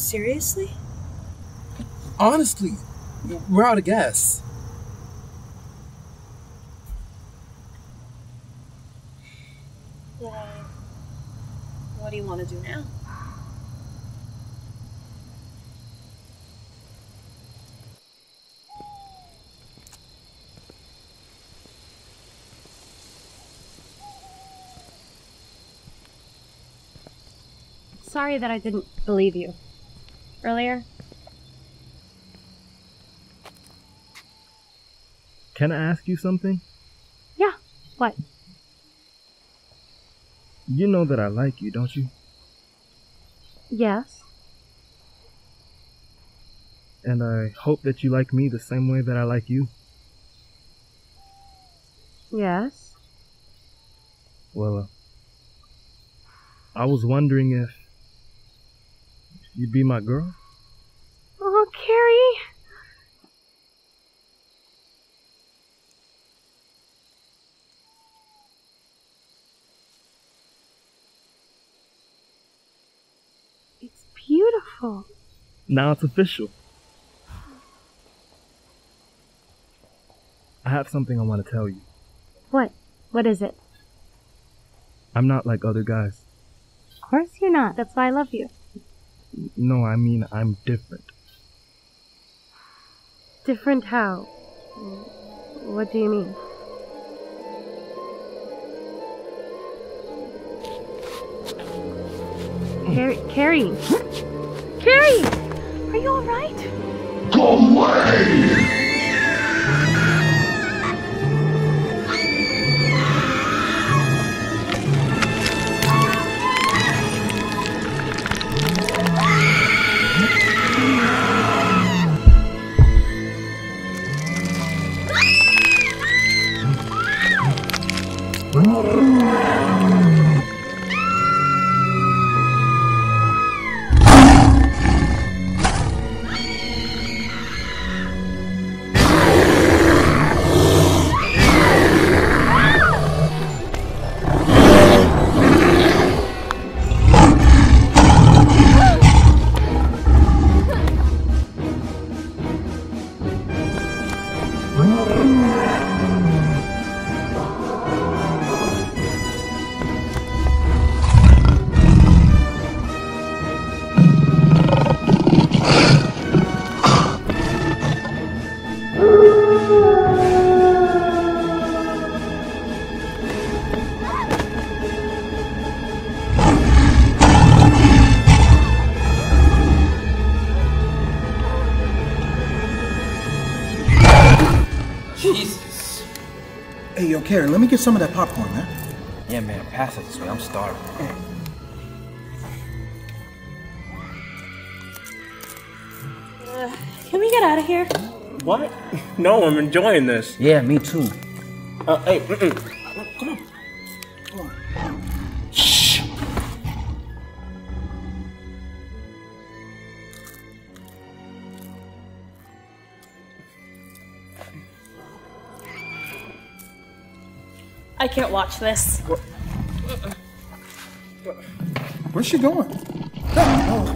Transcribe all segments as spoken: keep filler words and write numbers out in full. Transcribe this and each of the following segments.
Seriously? Honestly, we're out of gas. Well, what do you want to do now? Sorry that I didn't believe you earlier. Can I ask you something? Yeah, what? You know that I like you, don't you? Yes. And I hope that you like me the same way that I like you. Yes. Well, uh, I was wondering if you'd be my girl? Oh, Carrie. It's beautiful. Now it's official. I have something I want to tell you. What? What is it? I'm not like other guys. Of course you're not. That's why I love you. No, I mean I'm different. Different how? What do you mean? Carrie, Carrie, Carrie, are you all right? Go away! Jesus. Hey, yo, Carrie, let me get some of that popcorn, man. Yeah, man, pass it this way. I'm starving. Uh, can we get out of here? What? No, I'm enjoying this. Yeah, me too. Uh, hey, mm-mm. Come on. Come on. Shh. I can't watch this. Where's she going? Oh.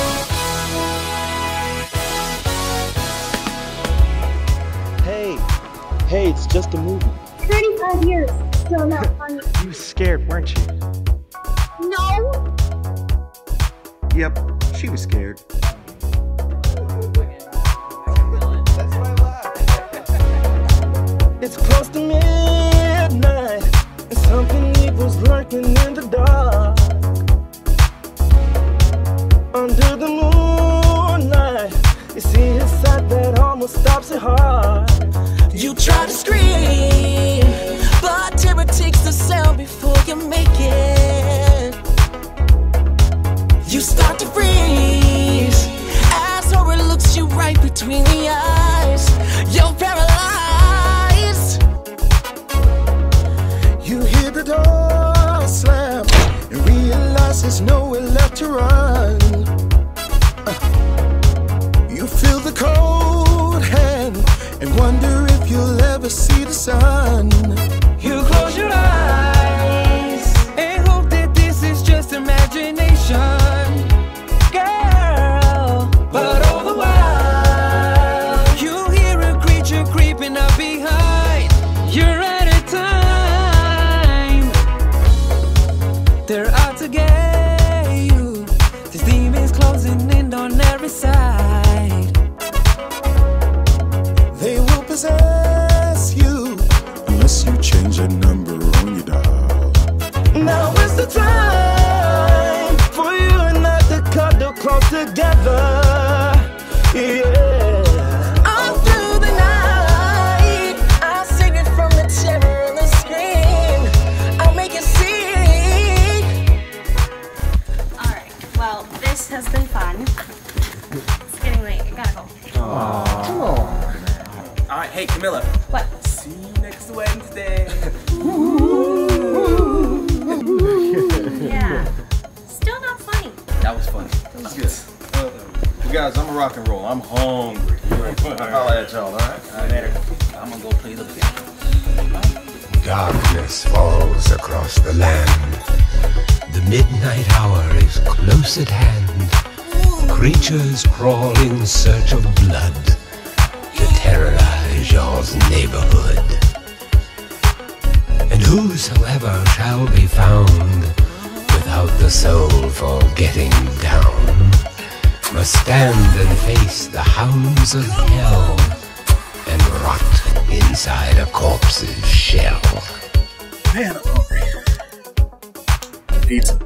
Hey, hey, it's just a movie. thirty-five years, still not funny. You were scared, weren't you? No! Yep, she was scared. It's close to midnight, and something evil's lurking in the dark. Under the moonlight, you see a sight that almost stops your heart. You try to scream, but terror takes the sound before you make it. You start to freeze as horror looks you right between the eyes. You're paralyzed. You hear the door slam and realize there's nowhere left to run. Uh, you feel the cold hand and wonder if you'll ever see the sun. You close your eyes and hope that this is just imagination. Girl, Alright, hey, Camila. What? See you next Wednesday. Yeah. Still not funny. That was funny. That was good. Uh, well, guys, I'm a rock and roll. I'm hungry. I'll holler at y'all, alright? Alright, later. I'm gonna go play the game. Darkness falls across the land. The midnight hour is close at hand. Creatures crawl in search of blood to terrorize y'all's neighborhood. And whosoever shall be found without the soul for getting down must stand and face the hounds of hell and rot inside a corpse's shell. Man, I'm hungry. Pizza.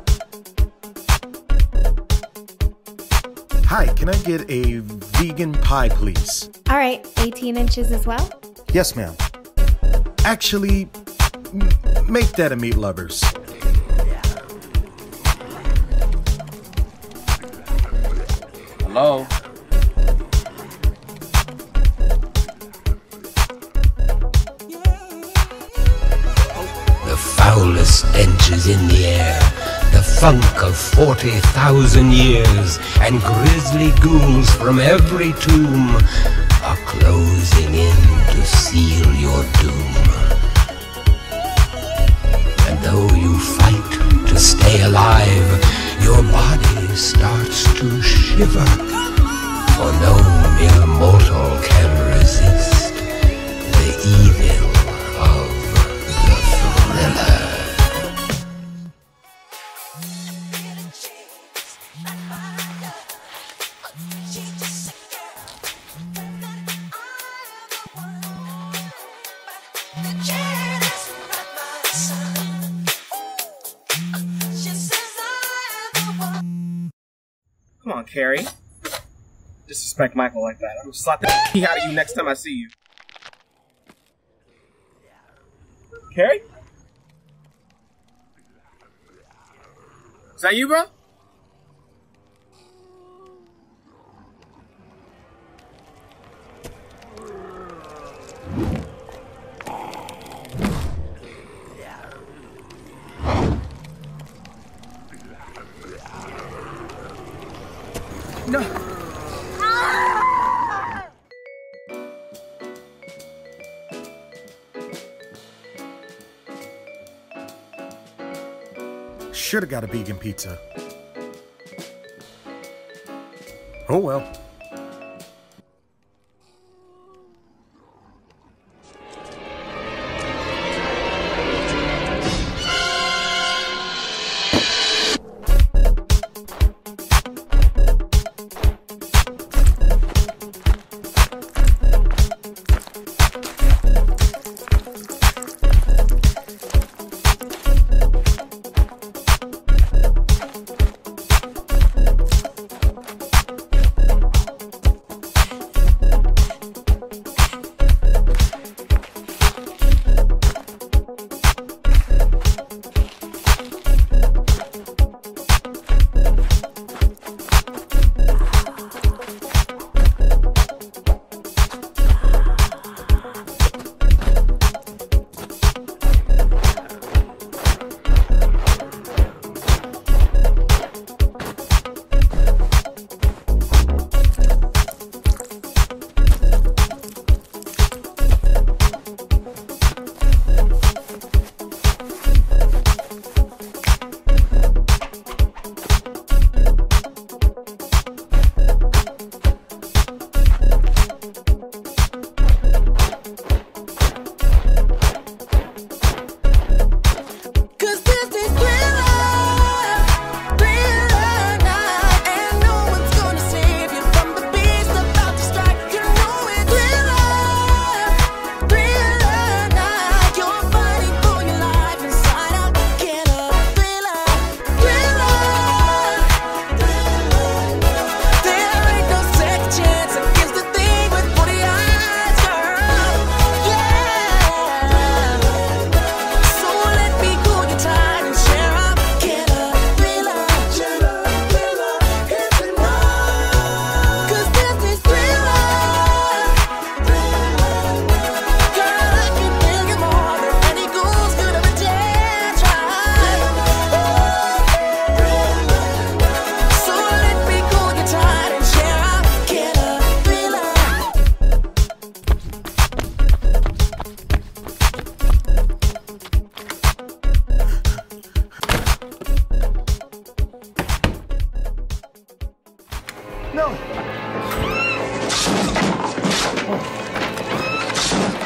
Hi, can I get a vegan pie, please? All right, eighteen inches as well? Yes, ma'am. Actually, m make that a meat lovers. Hello? The foulest stench is in the air, the funk of forty thousand years, and grisly ghouls from every tomb are closing in to seal your doom. And though you fight to stay alive, your body starts to shiver, for no mere mortal can resist the evil of the thriller. Come on, Carrie. Disrespect Michael like that. I'm gonna slap the shit out of you next time I see you. Carrie? Is that you, bro? No. Should've got a vegan pizza. Oh well.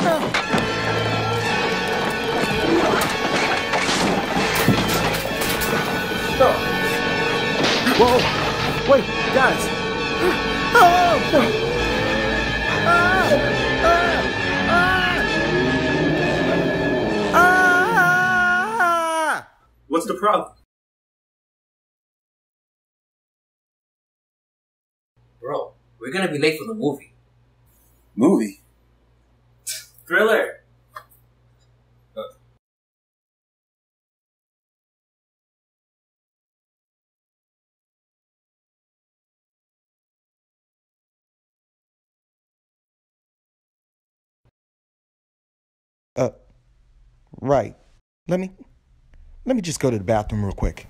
Whoa! Wait, guys! Oh! Ah! Ah! Ah! What's the problem? Bro, we're gonna be late for the movie. Movie? Thriller. Uh, right. Let me, let me just go to the bathroom real quick.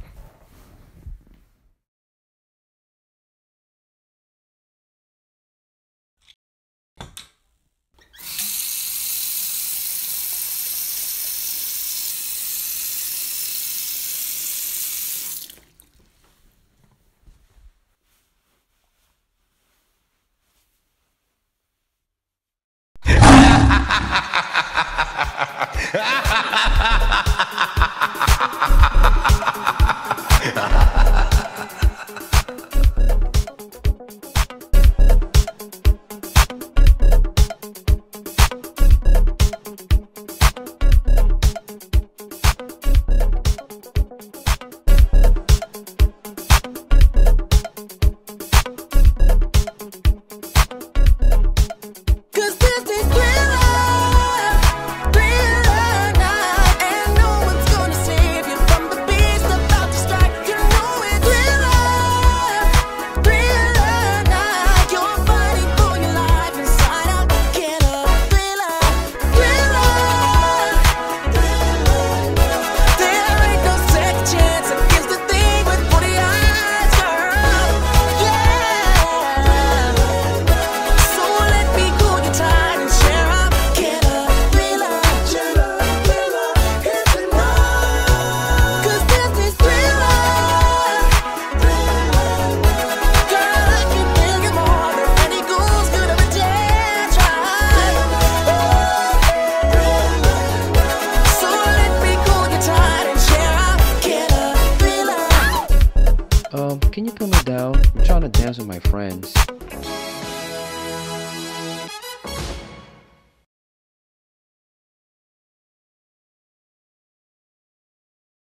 Um, can you put me down? I'm trying to dance with my friends.